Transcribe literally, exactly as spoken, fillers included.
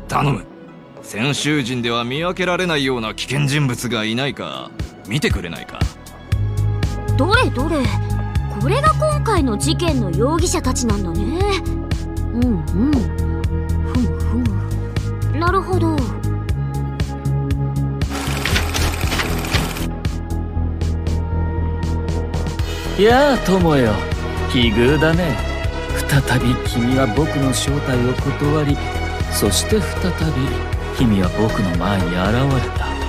頼む。先週人では見分けられないような危険人物がいないか見てくれないか。 どれどれ、これが今回の事件の容疑者たちなんだね。うんうん、ふむふむ、なるほど。 やあ友よ、奇遇だね。再び君は僕の正体を断り、そして再び君は僕の前に現れた。